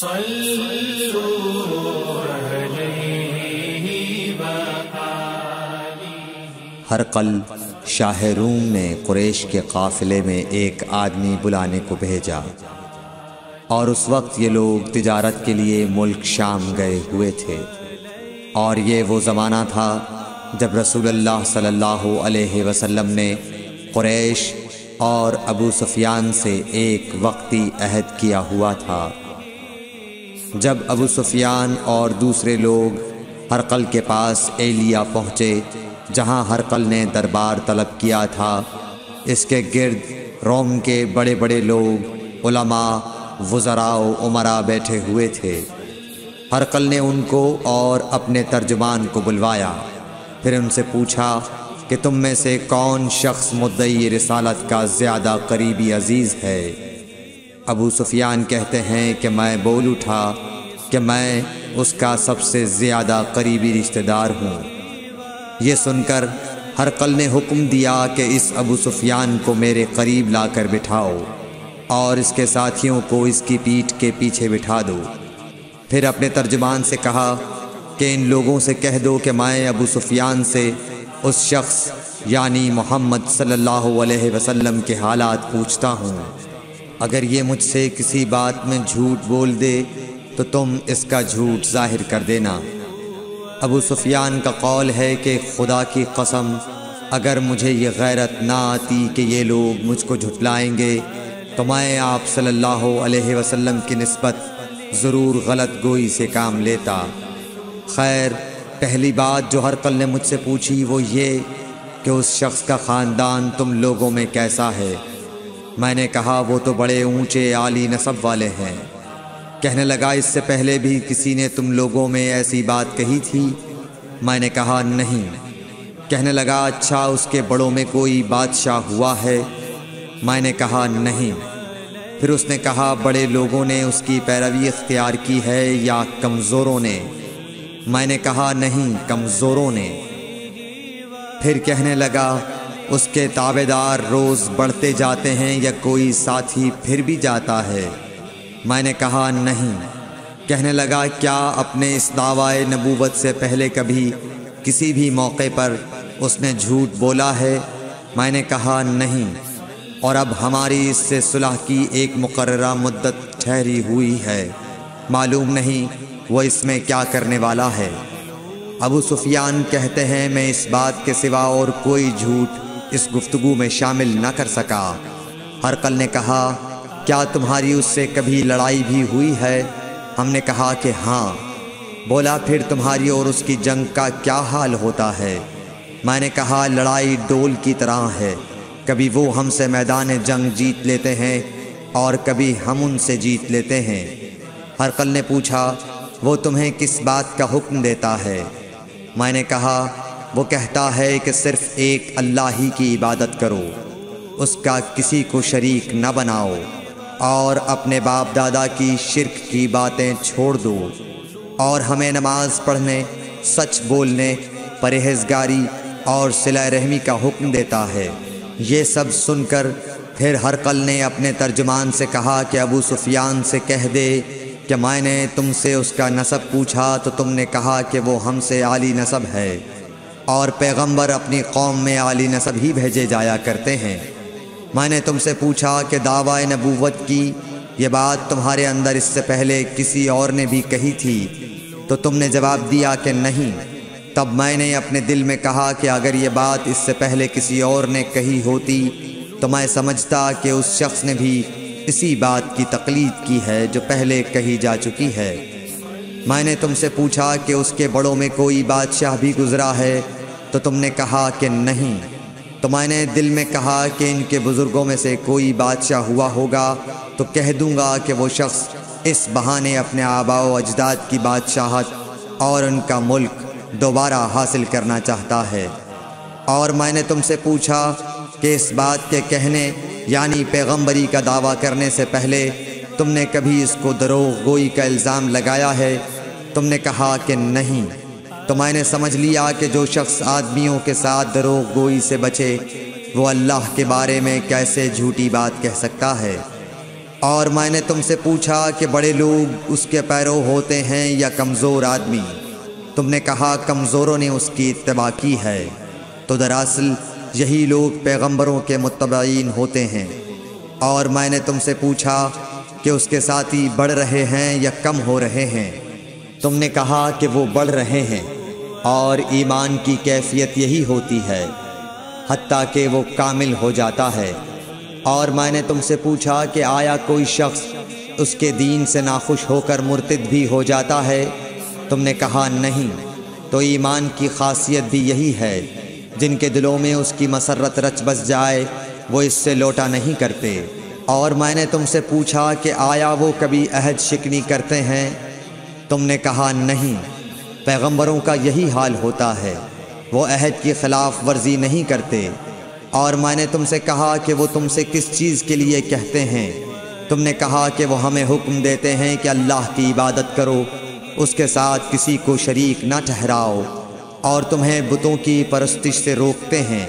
ہرقل شاہ روم نے قریش کے قافلے میں ایک آدمی بلانے کو بھیجا، اور اس وقت یہ لوگ تجارت کے لیے ملک شام گئے ہوئے تھے، اور یہ وہ زمانہ تھا جب رسول اللہ صلی اللہ علیہ وسلم نے قریش اور ابو سفیان سے ایک وقتی عہد کیا ہوا تھا۔ جب ابو سفیان اور دوسرے لوگ ہرقل کے پاس ایلیا پہنچے جہاں ہرقل نے دربار طلب کیا تھا، اس کے گرد روم کے بڑے بڑے لوگ، علماء، وزراء و امراء بیٹھے ہوئے تھے۔ ہرقل نے ان کو اور اپنے ترجمان کو بلوایا، پھر ان سے پوچھا کہ تم میں سے کون شخص مدعی رسالت کا زیادہ قریبی عزیز ہے؟ ابو سفیان کہتے ہیں کہ میں بول اٹھا کہ میں اس کا سب سے زیادہ قریبی رشتہ دار ہوں۔ یہ سن کر ہرقل نے حکم دیا کہ اس ابو سفیان کو میرے قریب لا کر بٹھاؤ اور اس کے ساتھیوں کو اس کی پیٹھ کے پیچھے بٹھا دو۔ پھر اپنے ترجمان سے کہا کہ ان لوگوں سے کہہ دو کہ میں ابو سفیان سے اس شخص یعنی محمد صلی اللہ علیہ وسلم کے حالات پوچھتا ہوں، اگر یہ مجھ سے کسی بات میں جھوٹ بول دے تو تم اس کا جھوٹ ظاہر کر دینا۔ ابو سفیان کا قول ہے کہ خدا کی قسم اگر مجھے یہ غیرت نہ آتی کہ یہ لوگ مجھ کو جھٹلائیں گے تو میں آپ صلی اللہ علیہ وسلم کی نسبت ضرور غلط گوئی سے کام لیتا۔ خیر، پہلی بات جو ہرقل نے مجھ سے پوچھی وہ یہ کہ اس شخص کا خاندان تم لوگوں میں کیسا ہے؟ میں نے کہا وہ تو بڑے اونچے عالی نسب والے ہیں۔ کہنے لگا اس سے پہلے بھی کسی نے تم لوگوں میں ایسی بات کہی تھی؟ میں نے کہا نہیں۔ کہنے لگا اچھا اس کے بڑوں میں کوئی بادشاہ ہوا ہے؟ میں نے کہا نہیں۔ پھر اس نے کہا بڑے لوگوں نے اس کی پیروی اختیار کی ہے یا کمزوروں نے؟ میں نے کہا نہیں، کمزوروں نے۔ پھر کہنے لگا اس کے تابعدار روز بڑھتے جاتے ہیں یا کوئی ساتھی پھر بھی جاتا ہے؟ میں نے کہا نہیں۔ کہنے لگا کیا اپنے اس دعوی نبوت سے پہلے کبھی کسی بھی موقع پر اس نے جھوٹ بولا ہے؟ میں نے کہا نہیں، اور اب ہماری اس سے صلح کی ایک مقررہ مدت ٹھہری ہوئی ہے، معلوم نہیں وہ اس میں کیا کرنے والا ہے۔ ابو سفیان کہتے ہیں میں اس بات کے سوا اور کوئی جھوٹ اس گفتگو میں شامل نہ کر سکا۔ ہرقل نے کہا کیا تمہاری اس سے کبھی لڑائی بھی ہوئی ہے؟ ہم نے کہا کہ ہاں۔ بولا پھر تمہاری اور اس کی جنگ کا کیا حال ہوتا ہے؟ میں نے کہا لڑائی ڈول کی طرح ہے، کبھی وہ ہم سے میدان جنگ جیت لیتے ہیں اور کبھی ہم ان سے جیت لیتے ہیں۔ ہرقل نے پوچھا وہ تمہیں کس بات کا حکم دیتا ہے؟ میں نے کہا وہ کہتا ہے کہ صرف ایک اللہ ہی کی عبادت کرو، اس کا کسی کو شریک نہ بناؤ، اور اپنے باپ دادا کی شرک کی باتیں چھوڑ دو، اور ہمیں نماز پڑھنے، سچ بولنے، پرہیزگاری اور صلہ رحمی کا حکم دیتا ہے۔ یہ سب سن کر پھر ہرقل نے اپنے ترجمان سے کہا کہ ابو سفیان سے کہہ دے کہ میں نے تم سے اس کا نسب پوچھا تو تم نے کہا کہ وہ ہم سے عالی نسب ہے، اور پیغمبر اپنی قوم میں عالی نسب ہی بھیجے جایا کرتے ہیں۔ میں نے تم سے پوچھا کہ دعوی نبوت کی یہ بات تمہارے اندر اس سے پہلے کسی اور نے بھی کہی تھی؟ تو تم نے جواب دیا کہ نہیں۔ تب میں نے اپنے دل میں کہا کہ اگر یہ بات اس سے پہلے کسی اور نے کہی ہوتی تو میں سمجھتا کہ اس شخص نے بھی اسی بات کی تقلید کی ہے جو پہلے کہی جا چکی ہے۔ میں نے تم سے پوچھا کہ اس کے بڑوں میں کوئی بادشاہ بھی گزرا ہے؟ تو تم نے کہا کہ نہیں۔ تو میں نے دل میں کہا کہ ان کے بزرگوں میں سے کوئی بادشاہ ہوا ہوگا تو کہہ دوں گا کہ وہ شخص اس بہانے اپنے آباء و اجداد کی بادشاہت اور ان کا ملک دوبارہ حاصل کرنا چاہتا ہے۔ اور میں نے تم سے پوچھا کہ اس بات کے کہنے یعنی پیغمبری کا دعویٰ کرنے سے پہلے تم نے کبھی اس کو دروغ گوئی کا الزام لگایا ہے؟ تم نے کہا کہ نہیں۔ تو میں نے سمجھ لیا کہ جو شخص آدمیوں کے ساتھ دروغ گوئی سے بچے وہ اللہ کے بارے میں کیسے جھوٹی بات کہہ سکتا ہے۔ اور میں نے تم سے پوچھا کہ بڑے لوگ اس کے پیرو ہوتے ہیں یا کمزور آدمی؟ تم نے کہا کمزوروں نے اس کی اتباع کی ہے۔ تو دراصل یہی لوگ پیغمبروں کے متبعین ہوتے ہیں۔ اور میں نے تم سے پوچھا کہ اس کے ساتھی بڑھ رہے ہیں یا کم ہو رہے ہیں؟ تم نے کہا کہ وہ بڑھ رہے ہیں، اور ایمان کی کیفیت یہی ہوتی ہے حتیٰ کہ وہ کامل ہو جاتا ہے۔ اور میں نے تم سے پوچھا کہ آیا کوئی شخص اس کے دین سے ناخوش ہو کر مرتد بھی ہو جاتا ہے؟ تم نے کہا نہیں۔ تو ایمان کی خاصیت بھی یہی ہے، جن کے دلوں میں اس کی مسرت رچ بس جائے وہ اس سے لوٹا نہیں کرتے۔ اور میں نے تم سے پوچھا کہ آیا وہ کبھی عہد شکنی کرتے ہیں؟ تم نے کہا نہیں۔ پیغمبروں کا یہی حال ہوتا ہے، وہ عہد کی خلاف ورزی نہیں کرتے۔ اور میں نے تم سے کہا کہ وہ تم سے کس چیز کے لیے کہتے ہیں؟ تم نے کہا کہ وہ ہمیں حکم دیتے ہیں کہ اللہ کی عبادت کرو، اس کے ساتھ کسی کو شریک نہ ٹھہراؤ، اور تمہیں بتوں کی پرستش سے روکتے ہیں،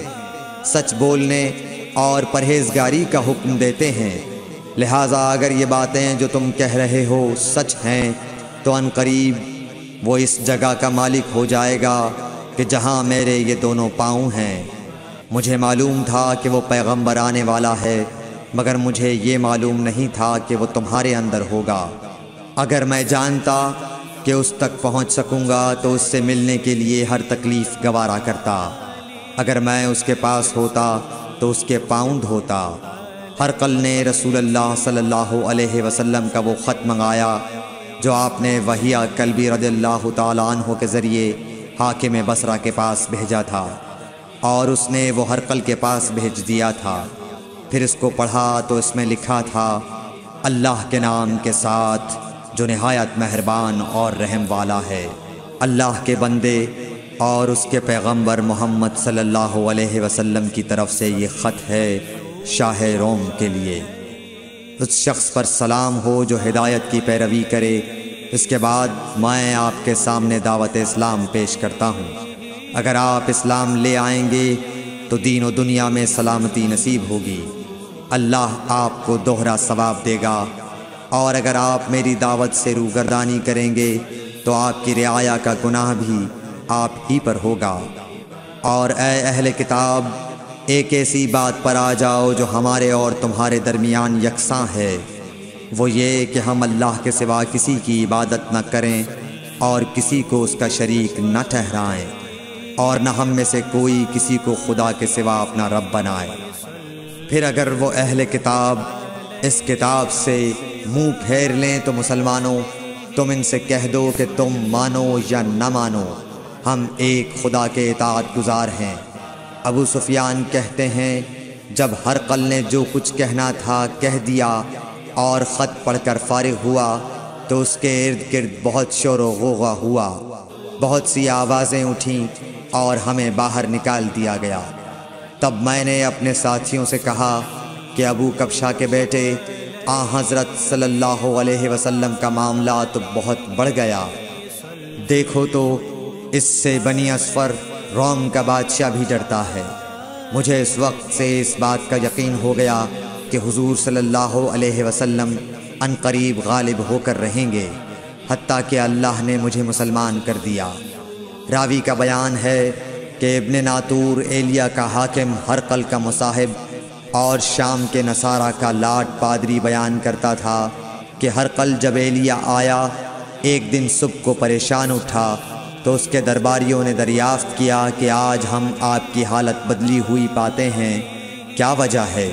سچ بولنے اور پرہیزگاری کا حکم دیتے ہیں۔ لہٰذا اگر یہ باتیں جو تم کہہ رہے ہو سچ ہیں تو ان قریب وہ اس جگہ کا مالک ہو جائے گا کہ جہاں میرے یہ دونوں پاؤں ہیں۔ مجھے معلوم تھا کہ وہ پیغمبر آنے والا ہے، مگر مجھے یہ معلوم نہیں تھا کہ وہ تمہارے اندر ہوگا۔ اگر میں جانتا کہ اس تک پہنچ سکوں گا تو اس سے ملنے کے لیے ہر تکلیف گوارا کرتا۔ اگر میں اس کے پاس ہوتا تو اس کے پاؤں دھوتا۔ ہرقل نے رسول اللہ صلی اللہ علیہ وسلم کا وہ خط منگایا جو آپ نے وہیہ کلبی رضی اللہ تعالیٰ عنہ کے ذریعے حاکم بصرہ کے پاس بھیجا تھا، اور اس نے وہ ہرقل کے پاس بھیج دیا تھا۔ پھر اس کو پڑھا تو اس میں لکھا تھا، اللہ کے نام کے ساتھ جو نہایت مہربان اور رحم والا ہے۔ اللہ کے بندے اور اس کے پیغمبر محمد صلی اللہ علیہ وسلم کی طرف سے یہ خط ہے شاہ روم کے لیے۔ اس شخص پر سلام ہو جو ہدایت کی پیروی کرے۔ اس کے بعد میں آپ کے سامنے دعوت اسلام پیش کرتا ہوں۔ اگر آپ اسلام لے آئیں گے تو دین و دنیا میں سلامتی نصیب ہوگی، اللہ آپ کو دوہرا ثواب دے گا۔ اور اگر آپ میری دعوت سے روگردانی کریں گے تو آپ کی رعایا کا گناہ بھی آپ ہی پر ہوگا۔ اور اے اہل کتاب، ایک ایسی بات پر آ جاؤ جو ہمارے اور تمہارے درمیان یکساں ہے، وہ یہ کہ ہم اللہ کے سوا کسی کی عبادت نہ کریں اور کسی کو اس کا شریک نہ ٹھہرائیں، اور نہ ہم میں سے کوئی کسی کو خدا کے سوا اپنا رب بنائے۔ پھر اگر وہ اہل کتاب اس کتاب سے منہ پھیر لیں تو مسلمانوں، تم ان سے کہہ دو کہ تم مانو یا نہ مانو، ہم ایک خدا کے اطاعت گزار ہیں۔ ابو سفیان کہتے ہیں، جب ہرقل نے جو کچھ کہنا تھا کہہ دیا اور خط پڑھ کر فارغ ہوا تو اس کے ارد گرد بہت شور و غوغا ہوا، بہت سی آوازیں اٹھیں اور ہمیں باہر نکال دیا گیا۔ تب میں نے اپنے ساتھیوں سے کہا کہ ابو کبشہ کے بیٹے حضرت صلی اللہ علیہ وسلم کا معاملہ تو بہت بڑھ گیا۔ دیکھو تو اس سے بنی اصفر روم کا بادشاہ بھی ڈرتا ہے۔ مجھے اس وقت سے اس بات کا یقین ہو گیا کہ حضور صلی اللہ علیہ وسلم ان قریب غالب ہو کر رہیں گے، حتیٰ کہ اللہ نے مجھے مسلمان کر دیا۔ راوی کا بیان ہے کہ ابن ناطور ایلیا کا حاکم ہرقل کا مصاحب اور شام کے نصارہ کا لاٹ پادری بیان کرتا تھا کہ ہرقل جب ایلیا آیا ایک دن صبح کو پریشان اٹھا تو اس کے درباریوں نے دریافت کیا کہ آج ہم آپ کی حالت بدلی ہوئی پاتے ہیں، کیا وجہ ہے؟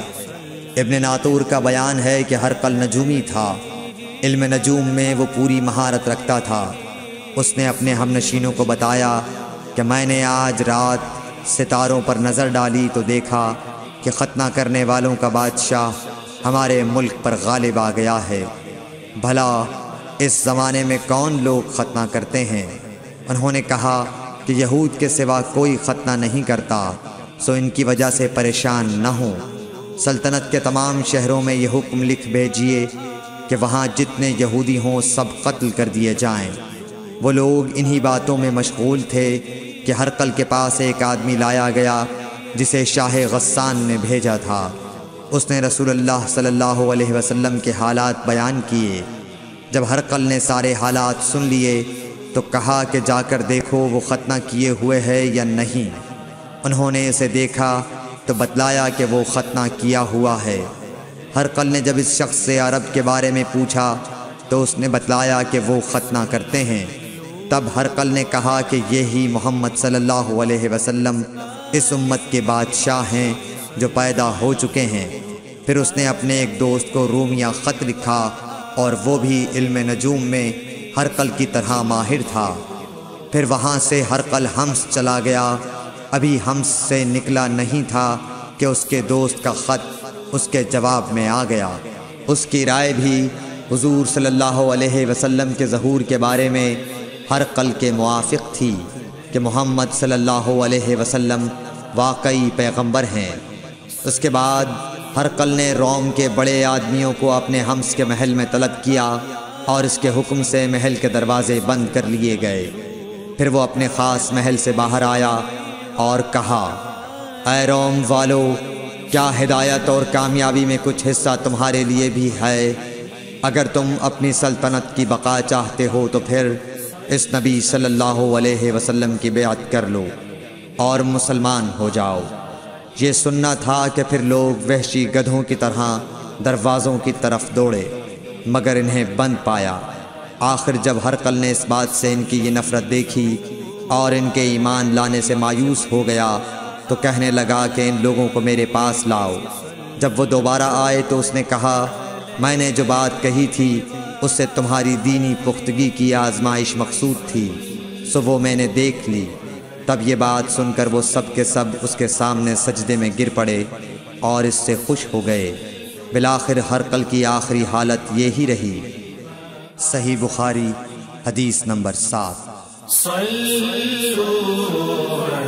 ابن ناطور کا بیان ہے کہ ہرقل نجومی تھا، علم نجوم میں وہ پوری مہارت رکھتا تھا۔ اس نے اپنے ہمنشینوں کو بتایا کہ میں نے آج رات ستاروں پر نظر ڈالی تو دیکھا کہ ختنہ کرنے والوں کا بادشاہ ہمارے ملک پر غالب آ گیا ہے۔ بھلا اس زمانے میں کون لوگ ختنہ کرتے ہیں؟ انہوں نے کہا کہ یہود کے سوا کوئی ختنہ نہیں کرتا، سو ان کی وجہ سے پریشان نہ ہوں۔ سلطنت کے تمام شہروں میں یہ حکم لکھ بھیجیے کہ وہاں جتنے یہودی ہوں سب قتل کر دیے جائیں۔ وہ لوگ انہی باتوں میں مشغول تھے کہ ہرقل کے پاس ایک آدمی لایا گیا جسے شاہ غسان نے بھیجا تھا۔ اس نے رسول اللہ صلی اللہ علیہ وسلم کے حالات بیان کیے۔ جب ہرقل نے سارے حالات سن لیے تو کہا کہ جا کر دیکھو وہ ختنہ کیے ہوئے ہے یا نہیں۔ انہوں نے اسے دیکھا تو بتلایا کہ وہ ختنہ کیا ہوا ہے۔ ہرقل نے جب اس شخص سے عرب کے بارے میں پوچھا تو اس نے بتلایا کہ وہ ختنہ کرتے ہیں۔ تب ہرقل نے کہا کہ یہی محمد صلی اللہ علیہ وسلم اس امت کے بادشاہ ہیں جو پیدا ہو چکے ہیں۔ پھر اس نے اپنے ایک دوست کو رومیہ خط لکھا اور وہ بھی علم نجوم میں ہرقل کی طرح ماہر تھا۔ پھر وہاں سے ہرقل حمص چلا گیا۔ ابھی حمص سے نکلا نہیں تھا کہ اس کے دوست کا خط اس کے جواب میں آ گیا۔ اس کی رائے بھی حضور صلی اللہ علیہ وسلم کے ظہور کے بارے میں ہرقل کے موافق تھی کہ محمد صلی اللہ علیہ وسلم واقعی پیغمبر ہیں۔ اس کے بعد ہرقل نے روم کے بڑے آدمیوں کو اپنے حمص کے محل میں طلب کیا اور اس کے حکم سے محل کے دروازے بند کر لیے گئے۔ پھر وہ اپنے خاص محل سے باہر آیا اور کہا، اے روم والو، کیا ہدایت اور کامیابی میں کچھ حصہ تمہارے لیے بھی ہے؟ اگر تم اپنی سلطنت کی بقا چاہتے ہو تو پھر اس نبی صلی اللہ علیہ وسلم کی بیعت کر لو اور مسلمان ہو جاؤ۔ یہ سننا تھا کہ پھر لوگ وحشی گدھوں کی طرح دروازوں کی طرف دوڑے مگر انہیں بند پایا۔ آخر جب ہرقل نے اس بات سے ان کی یہ نفرت دیکھی اور ان کے ایمان لانے سے مایوس ہو گیا تو کہنے لگا کہ ان لوگوں کو میرے پاس لاؤ۔ جب وہ دوبارہ آئے تو اس نے کہا، میں نے جو بات کہی تھی اس سے تمہاری دینی پختگی کی آزمائش مقصود تھی، سو وہ میں نے دیکھ لی۔ تب یہ بات سن کر وہ سب کے سب اس کے سامنے سجدے میں گر پڑے اور اس سے خوش ہو گئے۔ بالآخر ہرقل کی آخری حالت یہی رہی۔ صحیح بخاری حدیث نمبر 7۔